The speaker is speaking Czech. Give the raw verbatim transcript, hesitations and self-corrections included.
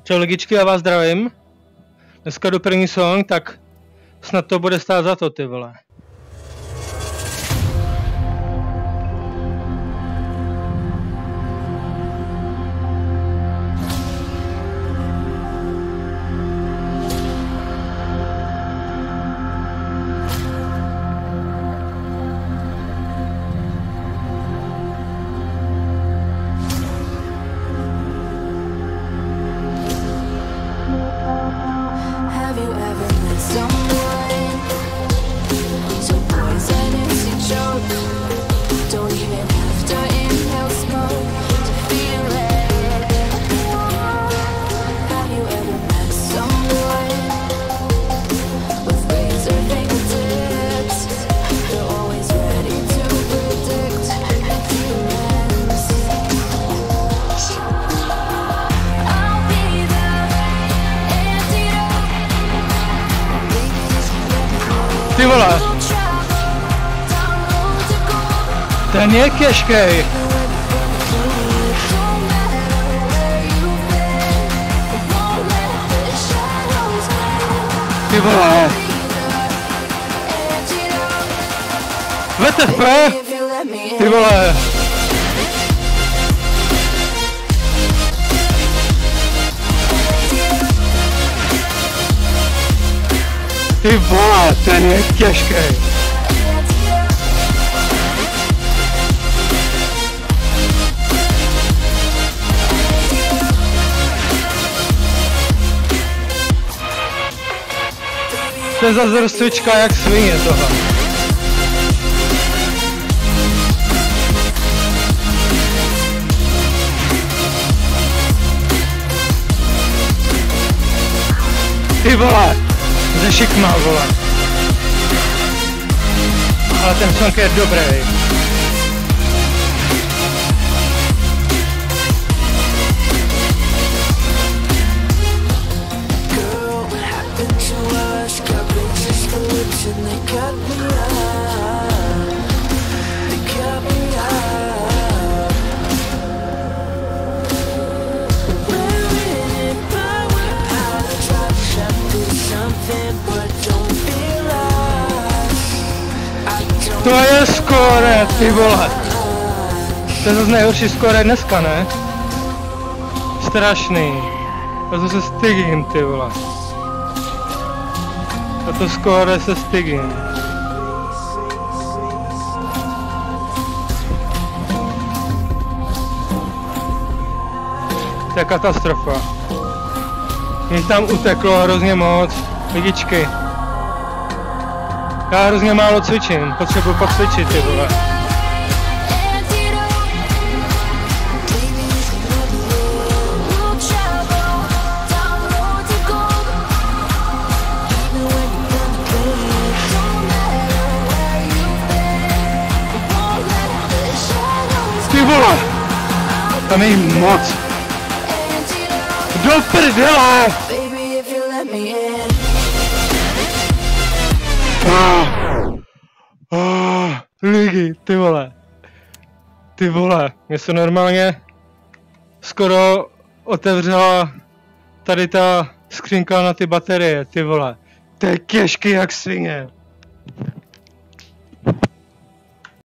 Čau ligičky, já vás zdravím. Dneska do první song, tak snad to bude stát za to, ty vole. Ty vole, ten je těžkej. Ty vole. W T F, ty vole. Ty vole, ten je těžkej. To je zase rozcvička jak svině toho. Ty vole. Ze šikma, vole. Ale ten song je dobrý. To je skóre, ty vole. To je zase nejhorší skóre dneska, ne? Strašný. A to se stygím, ty vole. A to skóre se stygím. To je katastrofa. Mě tam uteklo hrozně moc. Lidičky. Já hrozně málo cvičím, potřebuji pocvičit, ty vole. Ty vole! Tam je moc. Do prdele! Ah, ah, lidi, ty vole. Ty vole, mě se normálně skoro otevřela tady ta skřínka na ty baterie, ty vole. To je těžký jak svině.